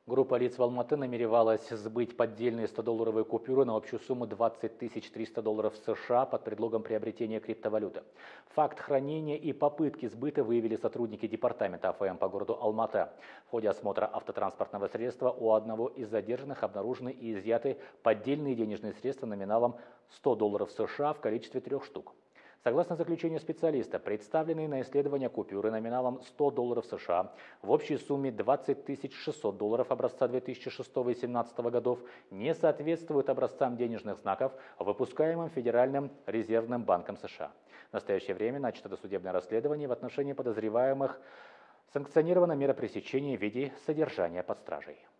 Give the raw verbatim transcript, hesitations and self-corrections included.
Группа лиц в Алматы намеревалась сбыть поддельные стодолларовые купюры на общую сумму двадцать тысяч триста долларов США под предлогом приобретения криптовалюты. Факт хранения и попытки сбыта выявили сотрудники департамента А Ф М по городу Алматы. В ходе осмотра автотранспортного средства у одного из задержанных обнаружены и изъяты поддельные денежные средства номиналом сто долларов США в количестве трех штук. Согласно заключению специалиста, представленные на исследование купюры номиналом сто долларов США в общей сумме двадцать тысяч шестьсот долларов образца две тысячи шестого и две тысячи семнадцатого годов не соответствуют образцам денежных знаков, выпускаемым Федеральным резервным банком США. В настоящее время начато досудебное расследование в отношении подозреваемых. Санкционирована мера пресечения в виде содержания под стражей.